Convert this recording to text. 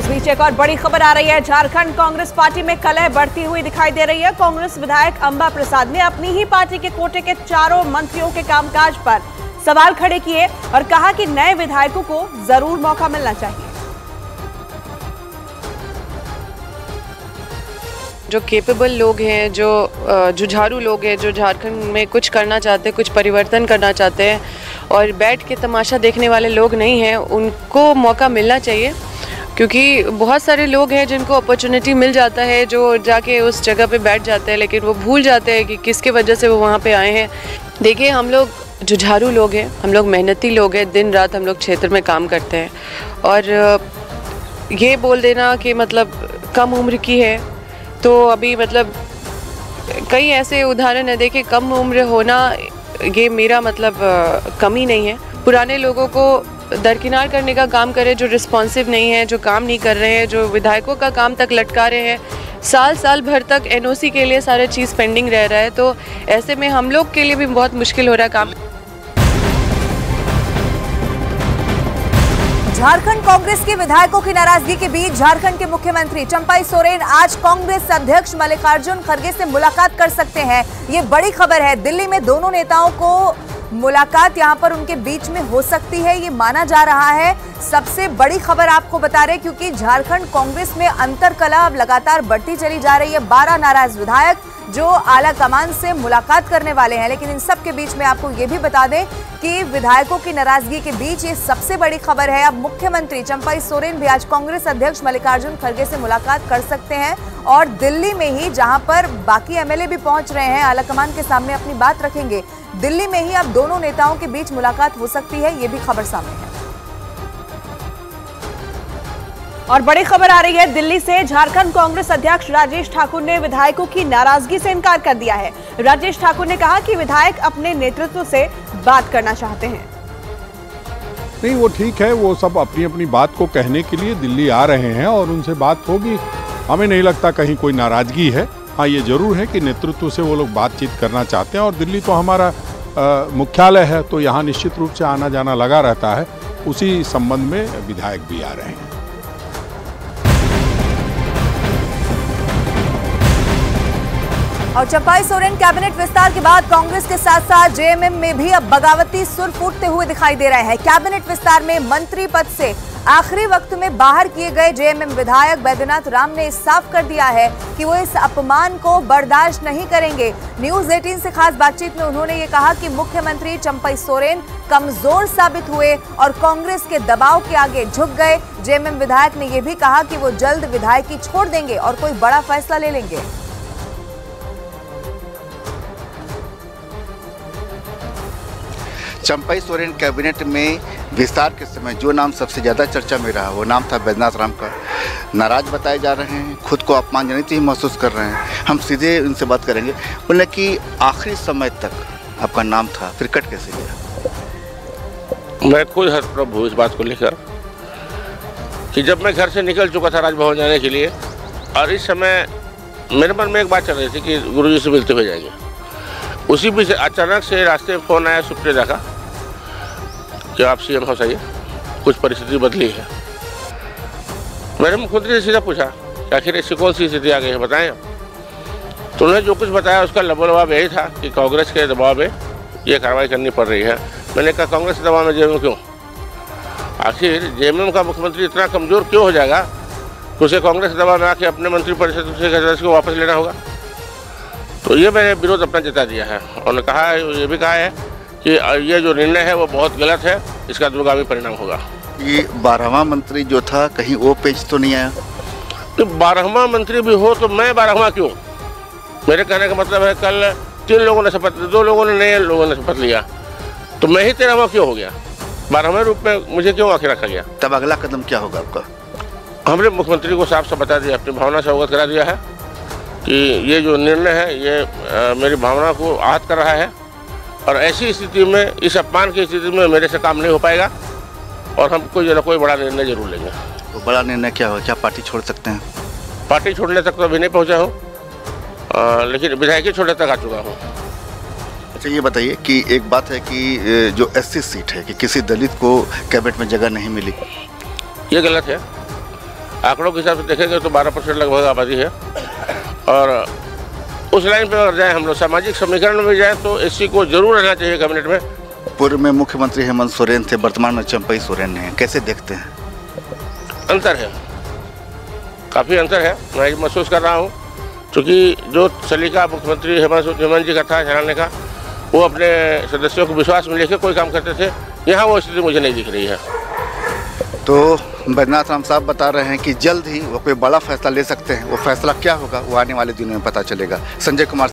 बीच एक और बड़ी खबर आ रही है। झारखंड कांग्रेस पार्टी में कलह बढ़ती हुई दिखाई दे रही है। कांग्रेस विधायक अंबा प्रसाद ने अपनी ही पार्टी के कोटे के चारों मंत्रियों के कामकाज पर सवाल खड़े किए और कहा कि नए विधायकों को जरूर मौका मिलना चाहिए। जो केपेबल लोग हैं, जो जुझारू लोग हैं, जो झारखंड में कुछ करना चाहते हैं, कुछ परिवर्तन करना चाहते हैं और बैठ के तमाशा देखने वाले लोग नहीं हैं, उनको मौका मिलना चाहिए। क्योंकि बहुत सारे लोग हैं जिनको अपॉर्चुनिटी मिल जाता है, जो जाके उस जगह पे बैठ जाते हैं, लेकिन वो भूल जाते हैं कि किसके वजह से वो वहाँ पे आए हैं। देखिए, हम लोग जुझारू लोग हैं, हम लोग मेहनती लोग हैं, दिन रात हम लोग क्षेत्र में काम करते हैं। और ये बोल देना कि मतलब कम उम्र की है, तो अभी मतलब कई ऐसे उदाहरण है। देखिए, कम उम्र होना ये मेरा मतलब कमी नहीं है। पुराने लोगों को दरकिनार करने का काम करें, जो रिस्पॉन्सिव नहीं है, जो काम नहीं कर रहे हैं, जो विधायकों का काम तक लटका रहे हैं। साल भर तक एनओसी के लिए सारा चीज़ पेंडिंग रह रहा है, तो ऐसे में हम लोग के लिए भी बहुत मुश्किल हो रहा है काम। झारखंड कांग्रेस के विधायकों की नाराजगी के बीच झारखंड के मुख्यमंत्री चंपाई सोरेन आज कांग्रेस अध्यक्ष मल्लिकार्जुन खड़गे से मुलाकात कर सकते हैं। ये बड़ी खबर है। दिल्ली में दोनों नेताओं को मुलाकात यहां पर उनके बीच में हो सकती है, ये माना जा रहा है। सबसे बड़ी खबर आपको बता रहे, क्योंकि झारखंड कांग्रेस में अंतरकलह अब लगातार बढ़ती चली जा रही है। 12 नाराज विधायक जो आला कमान से मुलाकात करने वाले हैं, लेकिन इन सब के बीच में आपको ये भी बता दें कि विधायकों की नाराजगी के बीच ये सबसे बड़ी खबर है। अब मुख्यमंत्री चंपाई सोरेन भी आज कांग्रेस अध्यक्ष मल्लिकार्जुन खड़गे से मुलाकात कर सकते हैं और दिल्ली में ही, जहां पर बाकी एमएलए भी पहुंच रहे हैं, आला कमान के सामने अपनी बात रखेंगे, दिल्ली में ही अब दोनों नेताओं के बीच मुलाकात हो सकती है। ये भी खबर सामने है। और बड़ी खबर आ रही है दिल्ली से। झारखंड कांग्रेस अध्यक्ष राजेश ठाकुर ने विधायकों की नाराजगी से इनकार कर दिया है। राजेश ठाकुर ने कहा कि विधायक अपने नेतृत्व से बात करना चाहते हैं। नहीं, वो ठीक है, वो सब अपनी अपनी बात को कहने के लिए दिल्ली आ रहे हैं और उनसे बात होगी। हमें नहीं लगता कहीं कोई नाराजगी है। हाँ, ये जरूर है कि नेतृत्व से वो लोग बातचीत करना चाहते हैं और दिल्ली तो हमारा मुख्यालय है, तो यहाँ निश्चित रूप से आना जाना लगा रहता है। उसी संबंध में विधायक भी आ रहे हैं। और चंपाई सोरेन कैबिनेट विस्तार के बाद कांग्रेस के साथ साथ जेएमएम में भी अब बगावती सुर फूटते हुए दिखाई दे रहे हैं। कैबिनेट विस्तार में मंत्री पद से आखिरी वक्त में बाहर किए गए जेएमएम विधायक बैद्यनाथ राम ने साफ कर दिया है कि वो इस अपमान को बर्दाश्त नहीं करेंगे। न्यूज 18 से खास बातचीत में उन्होंने ये कहा कि मुख्यमंत्री चंपाई सोरेन कमजोर साबित हुए और कांग्रेस के दबाव के आगे झुक गए। जेएमएम विधायक ने यह भी कहा कि वो जल्द विधायकी छोड़ देंगे और कोई बड़ा फैसला ले लेंगे। चंपाई सोरेन कैबिनेट में विस्तार के समय जो नाम सबसे ज़्यादा चर्चा में रहा वो नाम था बैद्यनाथ राम का। नाराज बताए जा रहे हैं, खुद को अपमानजनित ही महसूस कर रहे हैं। हम सीधे उनसे बात करेंगे। बोले कि आखिरी समय तक आपका नाम था, फिर कट कैसे गया? मैं खुद हतप्रभ हूँ इस बात को लेकर कि जब मैं घर से निकल चुका था राजभवन जाने के लिए, और इस समय मेरे मन में एक बात चल रही थी कि गुरुजी से मिलते हुए जाएंगे। उसी बीच अचानक से रास्ते में फ़ोन आया सुप्रिया का कि आप सीएम हाउस आइए, कुछ परिस्थिति बदली है। मैंने मुख्यमंत्री से सीधा पूछा कि आखिर ऐसी कौन सी स्थिति आ गई है, बताएं। तो उन्होंने जो कुछ बताया उसका लबोलबाब यही था कि कांग्रेस के दबाव में ये कार्रवाई करनी पड़ रही है। मैंने कहा कांग्रेस के दबाव में जेएमएम क्यों? आखिर जेएमएम का मुख्यमंत्री इतना कमज़ोर क्यों हो जाएगा तो उसे कांग्रेस दबाव में आके अपने मंत्रिपरिषद से सदस्य को वापस लेना होगा? तो ये मैंने विरोध अपना जता दिया है। उन्होंने कहा, ये भी कहा है कि ये जो निर्णय है वो बहुत गलत है, इसका दूरगामी परिणाम होगा। ये 12वां मंत्री जो था, कहीं वो पेच तो नहीं आया? तो 12वां मंत्री भी हो तो मैं 12वां क्यों? मेरे कहने का मतलब है कल 3 लोगों ने शपथ, 2 लोगों ने, नए लोगों ने शपथ लिया, तो मैं ही 13वां क्यों हो गया? 12वें रूप में मुझे क्यों आखिर रखा गया? तब अगला कदम क्या होगा आपका? हमने मुख्यमंत्री को साफ साफ बता दिया, अपनी भावना से अवगत करा दिया है कि ये जो निर्णय है ये मेरी भावना को आहत कर रहा है और ऐसी स्थिति में, इस अपमान की स्थिति में मेरे से काम नहीं हो पाएगा और हम कोई बड़ा निर्णय जरूर लेंगे। तो बड़ा निर्णय क्या होगा? क्या पार्टी छोड़ सकते हैं? पार्टी छोड़ने तक तो अभी नहीं पहुंचा हूँ, लेकिन विधायकी छोड़ने तक आ चुका हूँ। अच्छा, ये बताइए कि एक बात है कि जो SC सीट है कि किसी दलित को कैबिनेट में जगह नहीं मिली, ये गलत है। आंकड़ों के हिसाब से देखेंगे तो 12% लगभग आबादी है। और उस लाइन पर अगर जाए हम लोग सामाजिक समीकरण में जाए तो एससी को जरूर रहना चाहिए कैबिनेट में। पूर्व में मुख्यमंत्री हेमंत सोरेन थे, वर्तमान में चंपई सोरेन हैं, कैसे देखते हैं? अंतर है, काफ़ी अंतर है। मैं ये महसूस कर रहा हूँ क्योंकि जो सलीका मुख्यमंत्री हेमंत जी का था चलाने का, वो अपने सदस्यों को विश्वास में लेकर कोई काम करते थे। यहाँ वो स्थिति मुझे नहीं दिख रही है। तो बैद्यनाथ राम साहब बता रहे हैं कि जल्द ही वो कोई बड़ा फैसला ले सकते हैं। वो फैसला क्या होगा वो आने वाले दिनों में पता चलेगा। संजय कुमार